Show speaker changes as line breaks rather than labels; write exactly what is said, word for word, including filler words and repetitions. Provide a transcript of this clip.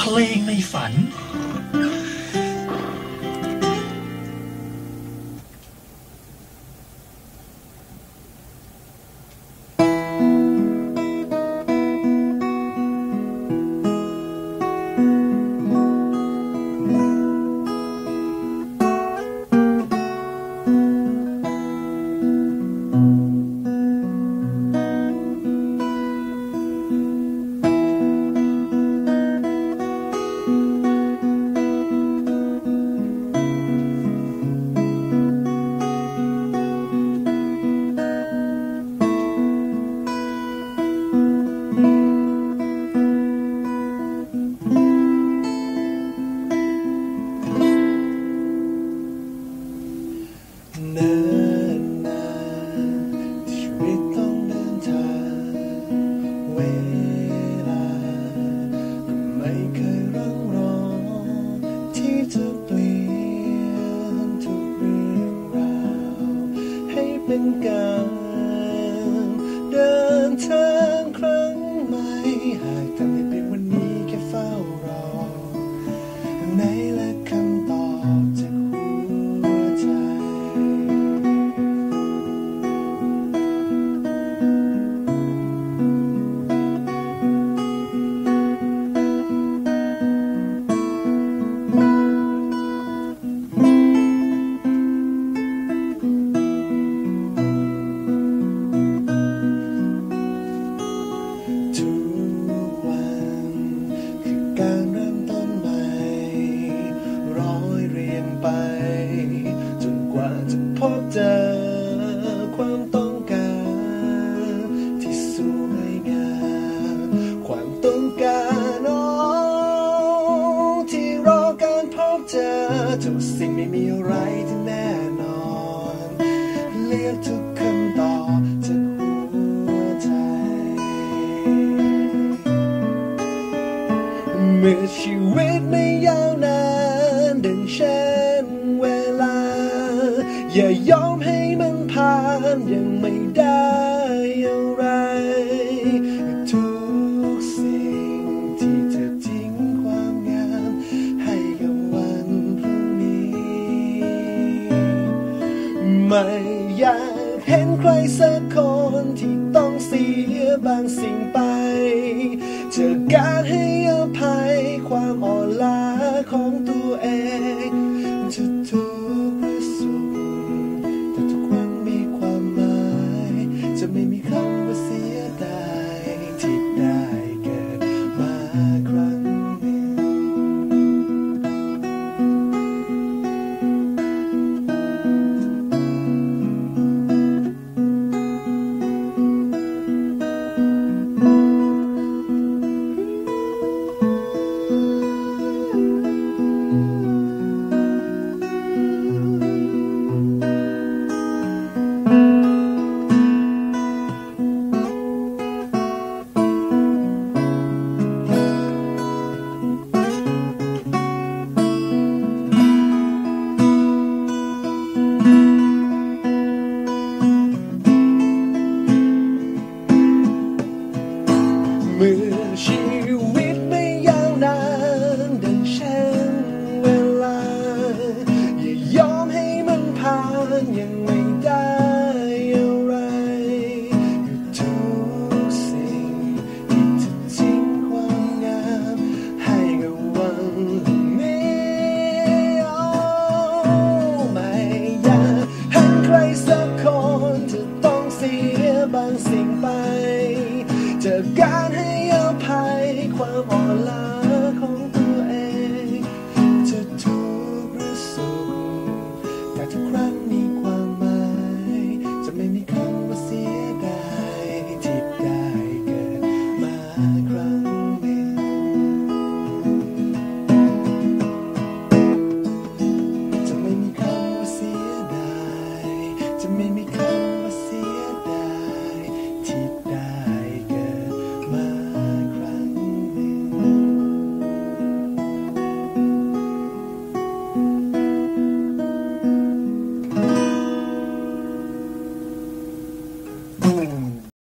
เพลงในฝัน
เป็นการเดินทางครั้งใหม่หากทำให้เป็นวันนี้แค่เฝ้ารอในและคำตอบจากหัวใจจนกว่าจะพบเจอความต้องการที่สวยงามความต้องการอ๋อที่รอการพบเจอทุกสิ่งไม่มีอะไรที่แน่นอนเรียกทุกคำตอบจากหัวใจเมื่อชีวิตไม่ยาวนานดังเช่นเวลาอย่ายอมให้มันผ่านยังไม่ได้อะไรทุกสิ่งที่เธอทิ้งความงามให้กับวันพรุ่งนี้ไม่อยากเห็นใครสักคนที่ต้องเสียบางสิ่งไปเจอการให้อภัยความอ่อนล้าของตัวเองจะทุกข์หรือสุขแต่ทุกวันมีความหมายจะไม่มีคำว่าเสียดายที่ได้เกิดมาครั้งหนึ่งเมื่อชีวิตไม่ยาวนานดังเช่นเวลาอย่ายอมให้มันผ่านยังไม่ได้อะไรทุกสิ่งที่เธอทิ้งความงามให้กับวันนี้ไม่อยากให้ใครสักคนจะต้องเสียบางสิ่งไปจากการให้อภัยความอ่อนล้าของ